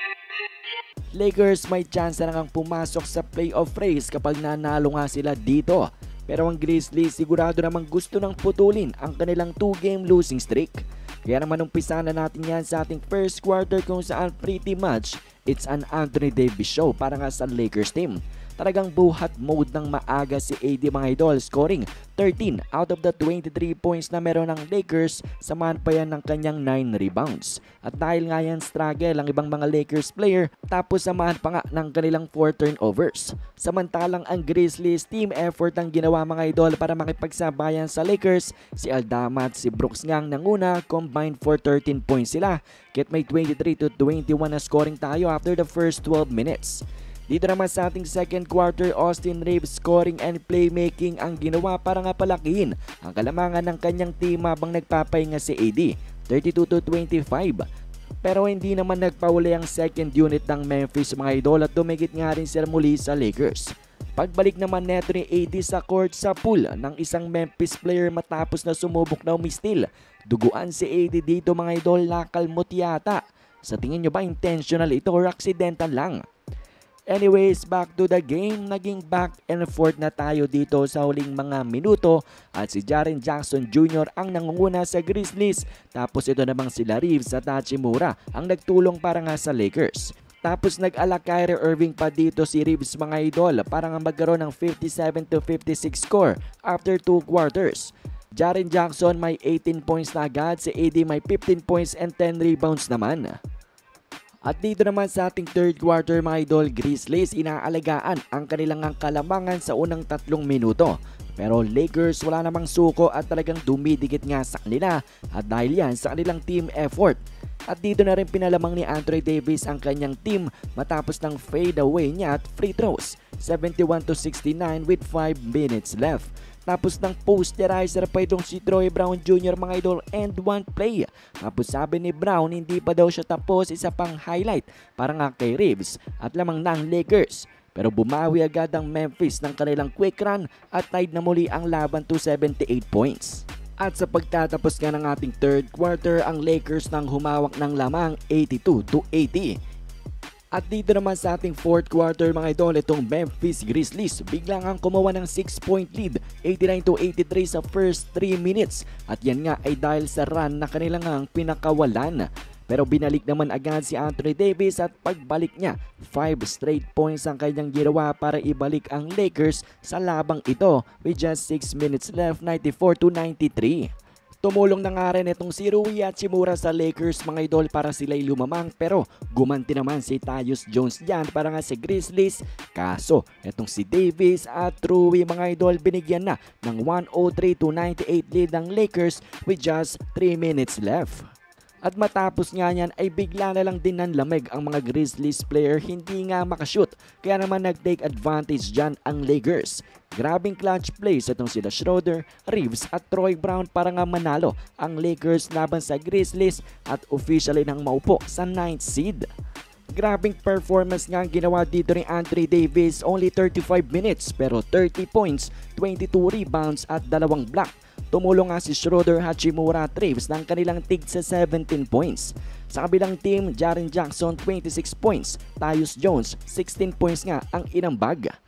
Lakers may chance na ngang pumasok sa playoff race kapag nanalo nga sila dito. Pero ang Grizzlies sigurado namang gusto nang putulin ang kanilang 2-game losing streak. Kaya naman umpisa na natin yan sa ating first quarter kung saan pretty much it's an Anthony Davis show para nga sa Lakers team. Talagang buhat mode ng maaga si AD mga idol, scoring 13 out of the 23 points na meron ng Lakers, samahan pa yan ng kanyang 9 rebounds. At dahil nga yan struggle ang ibang mga Lakers player, tapos samahan pa nga ng kanilang 4 turnovers. Samantalang ang Grizzlies team effort ang ginawa mga idol para makipagsabayan sa Lakers. Si Aldama at si Brooks ngang nanguna, combined for 13 points sila. Kit may 23-21 na scoring tayo after the first 12 minutes. Dito naman sa ating second quarter, Austin Reeves scoring and playmaking ang ginawa para nga palakihin ang kalamangan ng kanyang team habang nagpapahinga si AD, 32-25. Pero hindi naman nagpauli ang second unit ng Memphis mga idol at dumigit nga rin sila muli sa Lakers. Pagbalik naman neto ni AD sa court sa pool ng isang Memphis player matapos na sumubok na umistil. Duguan si AD dito mga idol, nakalmot yata. Sa tingin nyo ba intentional ito or accidental lang? Anyways, back to the game. Naging back and forth na tayo dito sa huling mga minuto at si Jaren Jackson Jr. ang nangunguna sa Grizzlies. Tapos ito namang sila Reeves at Hachimura ang nagtulong para nga sa Lakers. Tapos nag-ala Kyrie Irving pa dito si Reeves mga idol para nga magkaroon ng 57-56 score after 2 quarters. Jaren Jackson may 18 points na agad, si AD may 15 points and 10 rebounds naman. At dito naman sa ating third quarter mga idol, Grizzlies inaalagaan ang kanilang kalamangan sa unang 3 minuto. Pero Lakers wala namang suko at talagang dumidikit nga sa kanila at dahil yan sa kanilang team effort. At dito na rin pinalamang ni Anthony Davis ang kanyang team matapos ng fade away niya at free throws, 71-69 with 5 minutes left. Tapos ng posterizer pa itong si Troy Brown Jr. mga idol, and one play. Tapos sabi ni Brown hindi pa daw siya tapos, isa pang highlight para nga kay Reeves at lamang ng Lakers. Pero bumawi agad ang Memphis ng kanilang quick run at tied na muli ang laban to 78 points. At sa pagtatapos nga ng ating third quarter, ang Lakers nang humawak ng lamang 82-80. At dito naman sa ating fourth quarter mga idol, itong Memphis Grizzlies biglang ang kumuha ng 6-point lead, 89-83 sa first 3 minutes. At yan nga ay dahil sa run na kanilang pinakawalan. Pero binalik naman agad si Anthony Davis at pagbalik niya, 5 straight points ang kanyang ginawa para ibalik ang Lakers sa labang ito with just 6 minutes left, 94-93. Tumulong na nga rin itong si Rui Hachimura sa Lakers mga idol para sila'y lumamang, pero gumanti naman si Tyus Jones dyan para nga si Grizzlies. Kaso itong si Davis at Rui mga idol binigyan na ng 103-98 lead ng Lakers with just 3 minutes left. At matapos nga yan ay bigla na lang din nanlamig ang mga Grizzlies player, hindi nga makashoot. Kaya naman nag-take advantage dyan ang Lakers. Grabing clutch plays itong sila Schroeder, Reeves at Troy Brown para nga manalo ang Lakers laban sa Grizzlies at officially nang maupo sa 9th seed. Grabing performance nga ang ginawa dito ni Anthony Davis, only 35 minutes pero 30 points, 22 rebounds at 2 block. Tumulong nga si Schroeder, Hachimura at Reeves ng kanilang tig sa 17 points. Sa kabilang team, Jaren Jackson 26 points, Tyus Jones 16 points nga ang inambag.